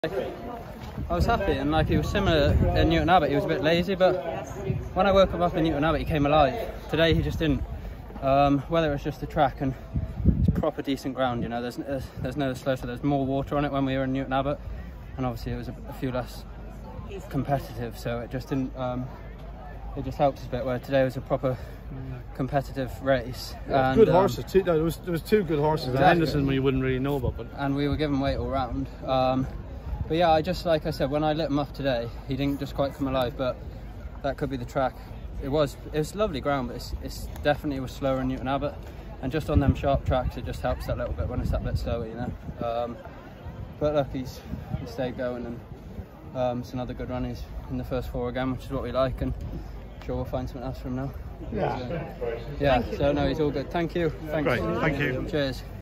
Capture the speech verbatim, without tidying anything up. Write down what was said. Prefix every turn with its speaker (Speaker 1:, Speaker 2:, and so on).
Speaker 1: I was happy, and like he was similar in Newton Abbot, he was a bit lazy, but when I woke him up in Newton Abbot he came alive. Today he just didn't. Um, whether it's just the track and it's proper decent ground, you know, there's, there's, there's no slow, so there's more water on it when we were in Newton Abbot, and obviously it was a, a few less competitive, so it just didn't, um, it just helped us a bit, where today was a proper competitive race.
Speaker 2: Yeah,
Speaker 1: and,
Speaker 2: good
Speaker 1: um,
Speaker 2: horses, two, no, there, was, there was two good horses,
Speaker 1: exactly.
Speaker 2: and Henderson we wouldn't really know about, but
Speaker 1: and we were given weight all round. Um, but yeah, I just, like I said, when I lit him up today, he didn't just quite come alive, but that could be the track. It was, it was lovely ground, but it's, it's definitely was slower in Newton Abbot, and just on them sharp tracks, it just helps that little bit when it's that bit slower, you know. Um, but look, he's, he stayed going, and um, it's another good run. He's in the first four again, which is what we like, and I'm sure we'll find something else for him now.
Speaker 2: yeah,
Speaker 1: So, yeah. So no, he's all good. Thank you. Thanks.
Speaker 2: Great, thank you.
Speaker 1: Cheers.